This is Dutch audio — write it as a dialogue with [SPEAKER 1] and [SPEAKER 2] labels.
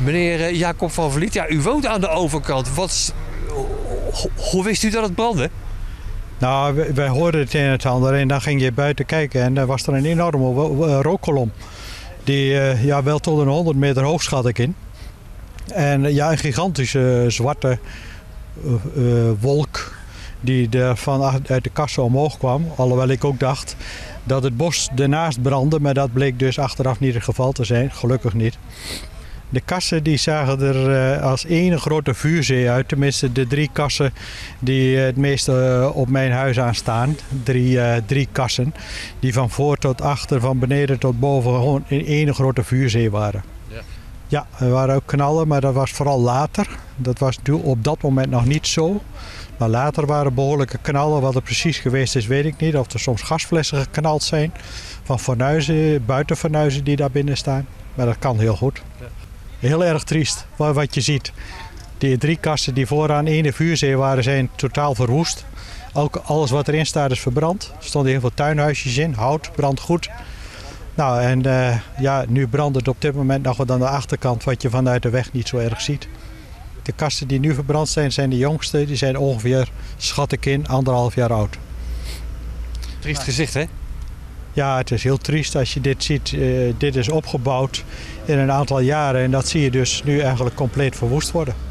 [SPEAKER 1] Meneer Jacob van Vliet, ja, u woont aan de overkant. Hoe wist u dat het brandde?
[SPEAKER 2] Nou, wij hoorden het een en het ander en dan ging je buiten kijken en er was er een enorme rookkolom. Die wel tot een 100 meter hoog schat ik in. En ja, een gigantische zwarte wolk die er uit de kassen omhoog kwam. Alhoewel ik ook dacht dat het bos ernaast brandde, maar dat bleek dus achteraf niet het geval te zijn. Gelukkig niet. De kassen die zagen er als één grote vuurzee uit. Tenminste de 3 kassen die het meeste op mijn huis aan staan. Drie kassen die van voor tot achter, van beneden tot boven gewoon in één grote vuurzee waren. Ja, er waren ook knallen, maar dat was vooral later. Dat was op dat moment nog niet zo. Maar later waren behoorlijke knallen. Wat er precies geweest is, weet ik niet. Of er soms gasflessen geknald zijn van fornuizen, buitenfornuizen die daar binnen staan. Maar dat kan heel goed. Heel erg triest wat je ziet. Die 3 kassen die vooraan ene vuurzee waren, zijn totaal verwoest. Ook alles wat erin staat is verbrand. Er stonden heel veel tuinhuisjes in. Hout brandt goed. Nou, en nu brandt het op dit moment nog wat aan de achterkant, wat je vanuit de weg niet zo erg ziet. De kassen die nu verbrand zijn, zijn de jongste. Die zijn ongeveer, schat ik in, 1,5 jaar oud.
[SPEAKER 1] Triest gezicht, hè?
[SPEAKER 2] Ja, het is heel triest als je dit ziet. Dit is opgebouwd in een aantal jaren en dat zie je dus nu eigenlijk compleet verwoest worden.